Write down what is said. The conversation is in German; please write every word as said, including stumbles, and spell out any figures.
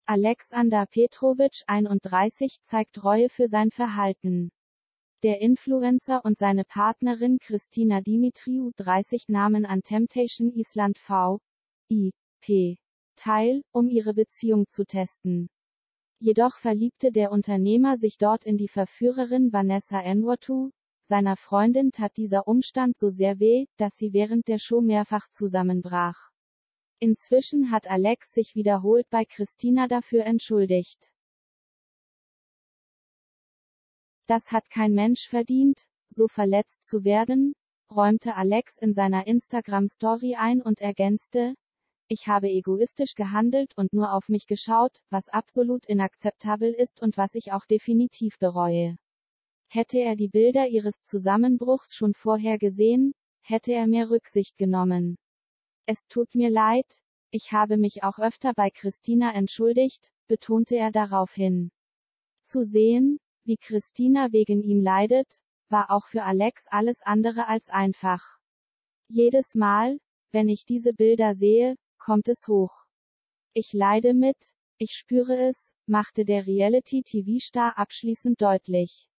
Alexander Petrovic, einunddreißig, zeigt Reue für sein Verhalten. Der Influencer und seine Partnerin Christina Dimitriou, dreißig, nahmen an Temptation Island V I P teil, um ihre Beziehung zu testen. Jedoch verliebte der Unternehmer sich dort in die Verführerin Vanessa Nwotu. Seiner Freundin tat dieser Umstand so sehr weh, dass sie während der Show mehrfach zusammenbrach. Inzwischen hat Alex sich wiederholt bei Christina dafür entschuldigt. Das hat kein Mensch verdient, so verletzt zu werden, räumte Alex in seiner Instagram-Story ein und ergänzte: Ich habe egoistisch gehandelt und nur auf mich geschaut, was absolut inakzeptabel ist und was ich auch definitiv bereue. Hätte er die Bilder ihres Zusammenbruchs schon vorher gesehen, hätte er mehr Rücksicht genommen. Es tut mir leid, ich habe mich auch öfter bei Christina entschuldigt, betonte er daraufhin. Zu sehen, wie Christina wegen ihm leidet, war auch für Alex alles andere als einfach. Jedes Mal, wenn ich diese Bilder sehe, kommt es hoch. Ich leide mit, ich spüre es, machte der Reality-T V-Star abschließend deutlich.